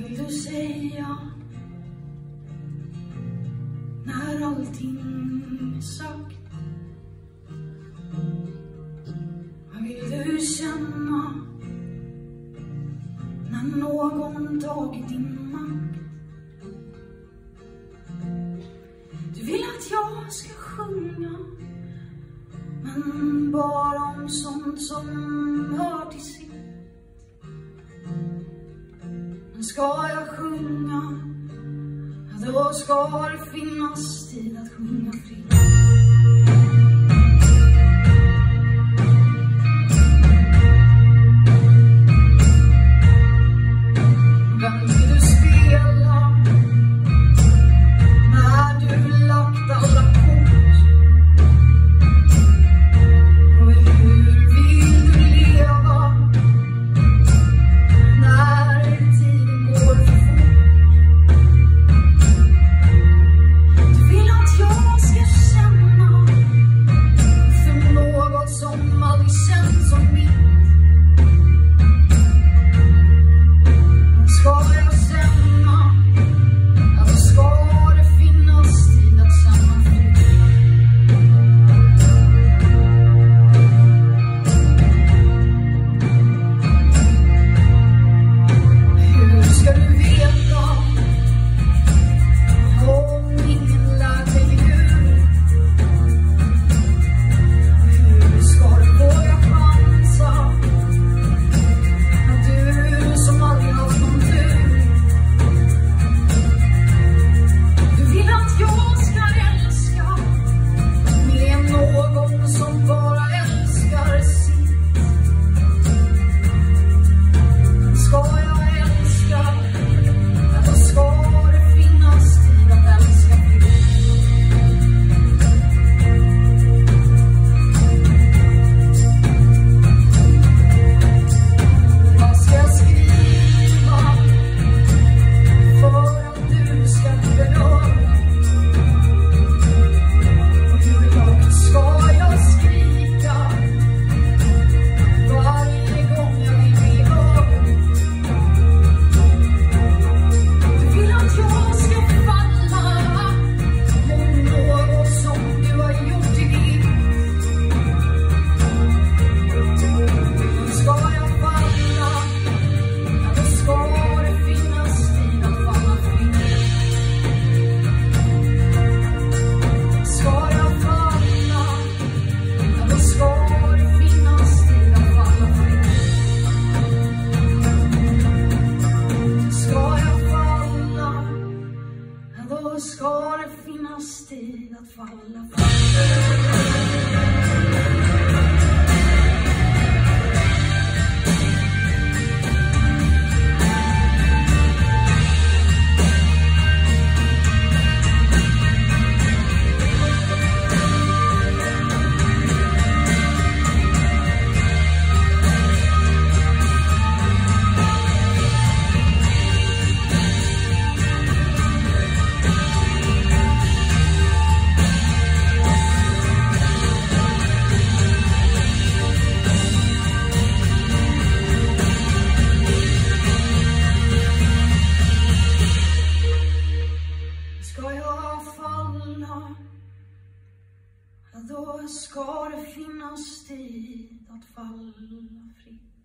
vill du säga när allting är sagt? Vad vill du känna när någon tagit din makt? Du vill att jag ska sjunga, men bara om sånt som hör till sitt. Men ska jag sjunga, då ska det finnas tid att sjunga fritt. Vem vill du spela när du lagt alla kort? Och hur vill du leva när tiden går för fort? Du vill att jag ska känna för något som aldrig känns som mitt. Ska jag känna, ja då ska det finnas tid att känna fritt. Hur ska du veta om ingen lär dig hur? Hur ska du våga chansa när du som aldrig haft någon tur? Du vill att jag ska älska med någon som bara älskar sitt. Men ska jag älska, ja då ska det finnas tid att älska fritt. Vad ska jag skriva för att du ska beröra? Och hur högt ska jag skrika varje gång jag vill bli hörd? Du vill att jag ska falla mot något som du har gjort i ditt. Ska jag falla, ja då ska det finnas tid att falla fritt. Ska jag falla, ja då ska det finnas tid att falla fritt. Ska jag falla, ja då ska det finnas tid att falla fritt. Ska jag falla, ja då ska det finnas tid att falla fritt.